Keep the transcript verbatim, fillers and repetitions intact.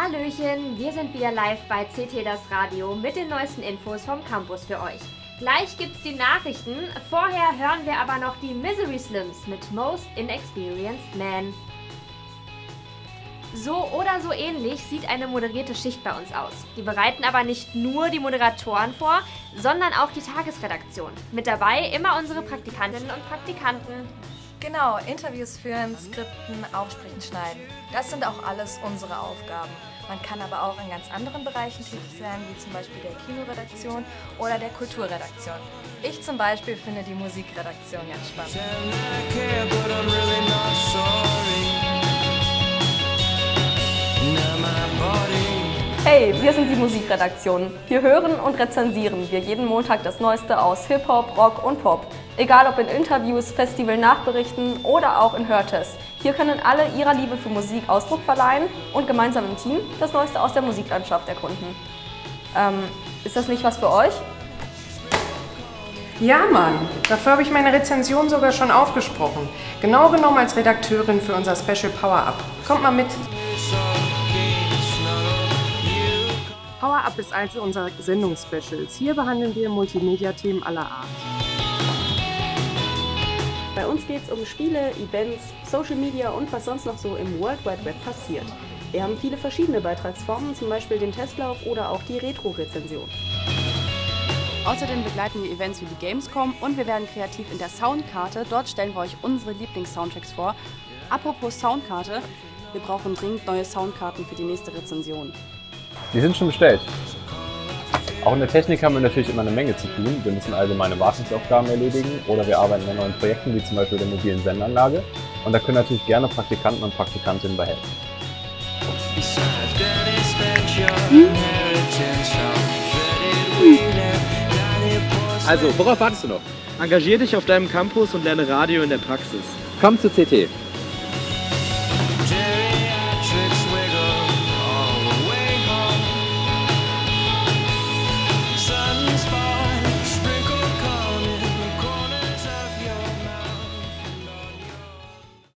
Hallöchen, wir sind wieder live bei C T das Radio mit den neuesten Infos vom Campus für euch. Gleich gibt's die Nachrichten, vorher hören wir aber noch die Misery Slims mit Most Inexperienced Man. So oder so ähnlich sieht eine moderierte Schicht bei uns aus. Die bereiten aber nicht nur die Moderatoren vor, sondern auch die Tagesredaktion. Mit dabei immer unsere Praktikantinnen und Praktikanten. Genau, Interviews führen, Skripten, Aufsprechen, schneiden. Das sind auch alles unsere Aufgaben. Man kann aber auch in ganz anderen Bereichen tätig sein, wie zum Beispiel der Kinoredaktion oder der Kulturredaktion. Ich zum Beispiel finde die Musikredaktion ganz spannend. Hey, wir sind die Musikredaktion. Hier hören und rezensieren wir jeden Montag das Neueste aus Hip-Hop, Rock und Pop. Egal ob in Interviews, Festival-Nachberichten oder auch in Hörtests. Hier können alle ihrer Liebe für Musik Ausdruck verleihen und gemeinsam im Team das Neueste aus der Musiklandschaft erkunden. Ähm, ist das nicht was für euch? Ja, Mann. Dafür habe ich meine Rezension sogar schon aufgesprochen. Genau genommen als Redakteurin für unser Special Power-Up. Kommt mal mit. Power-Up ist also unser Sendungsspecials. Hier behandeln wir Multimedia-Themen aller Art. Bei uns geht es um Spiele, Events, Social Media und was sonst noch so im World Wide Web passiert. Wir haben viele verschiedene Beitragsformen, zum Beispiel den Testlauf oder auch die Retro-Rezension. Außerdem begleiten wir Events wie die Gamescom und wir werden kreativ in der Soundkarte. Dort stellen wir euch unsere Lieblings-Soundtracks vor. Apropos Soundkarte, wir brauchen dringend neue Soundkarten für die nächste Rezension. Die sind schon bestellt. Auch in der Technik haben wir natürlich immer eine Menge zu tun. Wir müssen allgemeine Wartungsaufgaben erledigen oder wir arbeiten an neuen Projekten, wie zum Beispiel der mobilen Sendeanlage. Und da können natürlich gerne Praktikanten und Praktikantinnen bei helfen. Also, worauf wartest du noch? Engagier dich auf deinem Campus und lerne Radio in der Praxis. Komm zu C T.